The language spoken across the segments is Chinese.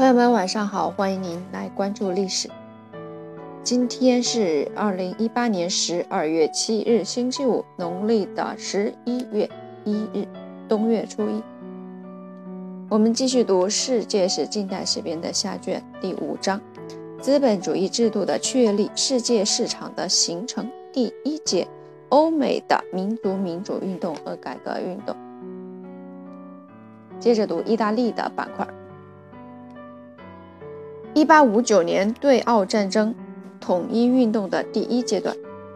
朋友们晚上好，欢迎您来关注历史。今天是2018年12月7日星期五，农历的11月1日，冬月初一。我们继续读世界史近代史编的下卷第5章，资本主义制度的确立，世界市场的形成，第1节，欧美的民族民主运动和改革运动。接着读意大利的板块。1859年对奥战争统一运动的第1阶段，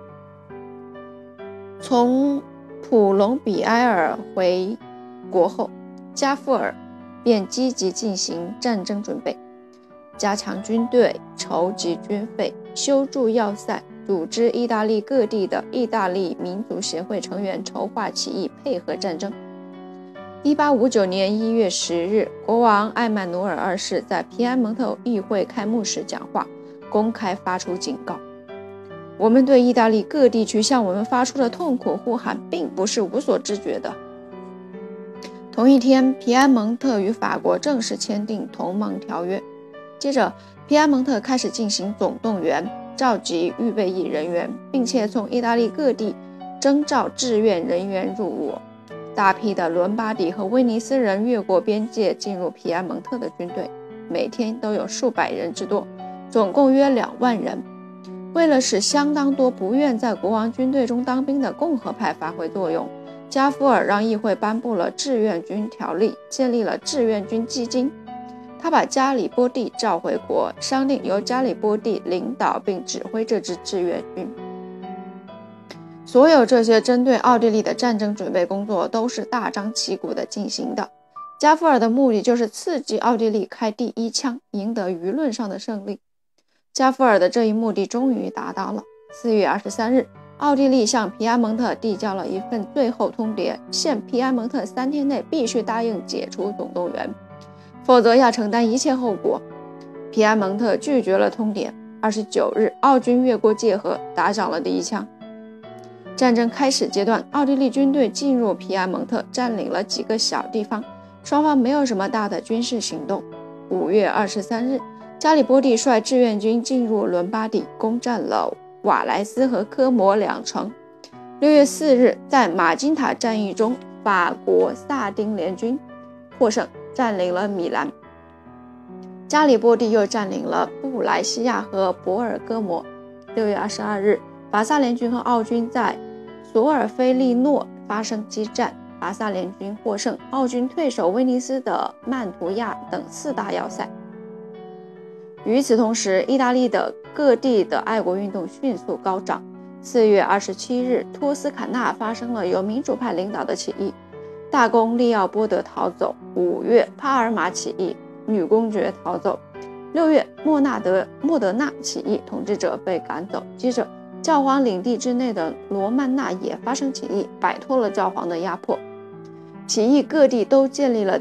从普隆比埃尔回国后，加夫尔便积极进行战争准备，加强军队，筹集军费，修筑要塞，组织意大利各地的意大利民族协会成员筹划起义，配合战争。1859年1月10日，国王艾曼努尔2世在皮埃蒙特议会开幕时讲话，公开发出警告：我们对意大利各地区向我们发出的痛苦呼喊并不是无所知觉的。同一天，皮埃蒙特与法国正式签订同盟条约。接着，皮埃蒙特开始进行总动员，召集预备役人员，并且从意大利各地征召志愿人员入伍。大批的伦巴第和威尼斯人越过边界进入皮埃蒙特的军队，每天都有数百人之多，总共约2万人。为了使相当多不愿在国王军队中当兵的共和派发挥作用，加夫尔让议会颁布了志愿军条例，建立了志愿军基金。他把加里波第召回国，商定由加里波第领导并指挥这支志愿军。所有这些针对奥地利的战争准备工作都是大张旗鼓地进行的。加夫尔的目的就是刺激奥地利开第一枪，赢得舆论上的胜利。加夫尔的这一目的终于达到了。4月23日，奥地利向皮埃蒙特递交了一份最后通牒，限皮埃蒙特3天内必须答应解除总动员，否则要承担一切后果。皮埃蒙特拒绝了通牒。29日，奥军越过界河，打响了第一枪。战争开始阶段，奥地利军队进入皮埃蒙特，占领了几个小地方，双方没有什么大的军事行动。5月23日，加里波第率志愿军进入伦巴第，攻占了瓦莱斯和科摩2城。6月4日，在马金塔战役中，法国萨丁联军获胜，占领了米兰。加里波第又占领了布莱西亚和博尔戈摩。6月22日，法萨联军和奥军在索尔菲利诺发生激战，法萨联军获胜，奥军退守威尼斯的曼图亚等4大要塞。与此同时，意大利的各地的爱国运动迅速高涨。4月27日，托斯卡纳发生了由民主派领导的起义，大公利奥波德逃走。5月，帕尔马起义，女公爵逃走。6月，莫德纳起义，统治者被赶走。接着，教皇领地之内的罗曼纳也发生起义，摆脱了教皇的压迫。起义各地都建立了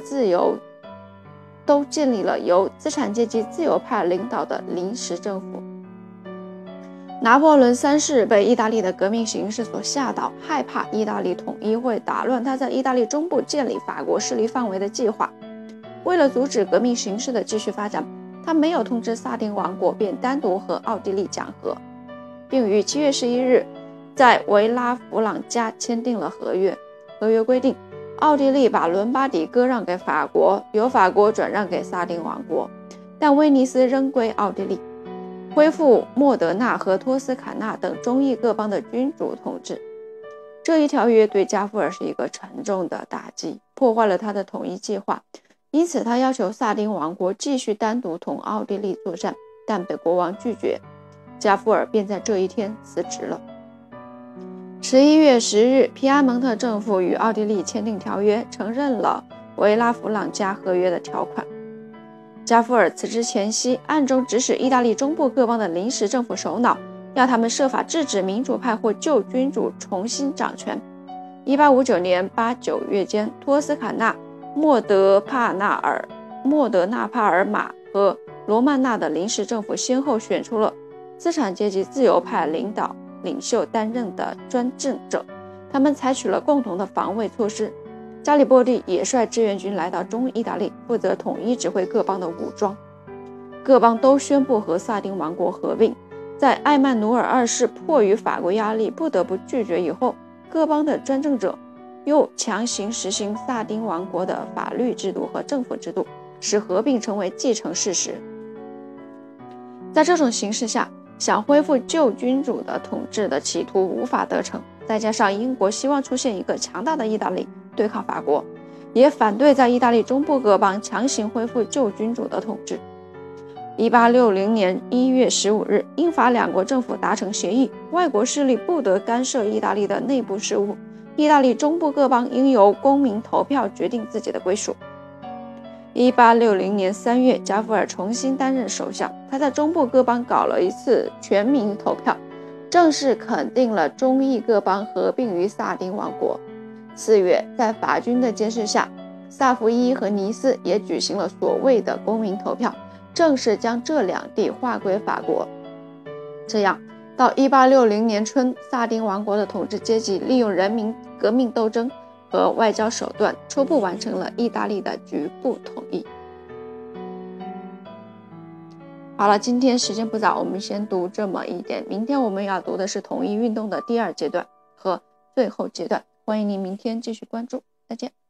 由资产阶级自由派领导的临时政府。拿破仑3世被意大利的革命形势所吓倒，害怕意大利统一会打乱他在意大利中部建立法国势力范围的计划。为了阻止革命形势的继续发展，他没有通知萨丁王国，便单独和奥地利讲和，并于7月11日在维拉弗朗加签订了合约。合约规定，奥地利把伦巴第割让给法国，由法国转让给萨丁王国，但威尼斯仍归奥地利，恢复莫德纳和托斯卡纳等中意各邦的君主统治。这一条约对加夫尔是一个沉重的打击，破坏了他的统一计划，因此他要求萨丁王国继续单独同奥地利作战，但被国王拒绝。加夫尔便在这一天辞职了。11月10日，皮埃蒙特政府与奥地利签订条约，承认了维拉弗朗加合约的条款。加夫尔辞职前夕，暗中指使意大利中部各邦的临时政府首脑，要他们设法制止民主派或旧君主重新掌权。1859年8、9月间，托斯卡纳、莫德纳帕尔马和罗曼纳的临时政府先后选出了资产阶级自由派领袖担任的专政者，他们采取了共同的防卫措施。加里波第也率志愿军来到中意大利，负责统一指挥各邦的武装。 各邦都宣布和萨丁王国合并。在艾曼努尔二世迫于法国压力不得不拒绝以后，各邦的专政者又强行实行萨丁王国的法律制度和政府制度，使合并成为既成事实。在这种形势下，想恢复旧君主的统治的企图无法得逞，再加上英国希望出现一个强大的意大利对抗法国，也反对在意大利中部各邦强行恢复旧君主的统治。1860年1月15日，英法两国政府达成协议，外国势力不得干涉意大利的内部事务，意大利中部各邦应由公民投票决定自己的归属。1860年3月，加夫尔重新担任首相，他在中部各邦搞了一次全民投票，正式肯定了中意各邦合并于萨丁王国。4月，在法军的监视下，萨伏伊和尼斯也举行了所谓的公民投票，正式将这两地划归法国。这样，到1860年春，萨丁王国的统治阶级利用人民革命斗争和外交手段，初步完成了意大利的局部统一。好了，今天时间不早，我们先读这么一点。明天我们要读的是统一运动的第二阶段和最后阶段，欢迎您明天继续关注，再见。